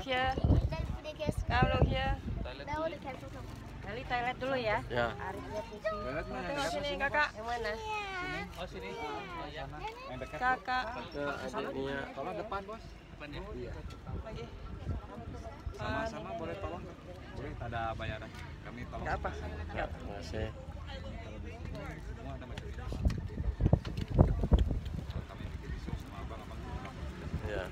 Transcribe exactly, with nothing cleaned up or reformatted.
here. Come look here. Kali toilet dulu ya. Ya. Arif lihat di sini. Nah, tengok sini kakak. Yang mana? Oh sini. Oh iya. Yang dekat. Kakak. Ke adiknya. Tolong depan bos. Depan ya. Iya. Lagi. Sama-sama boleh tolong. Boleh tak ada bayaran. Kami tolong. Enggak apa. Ya, terima kasih. Semua ada macam ini.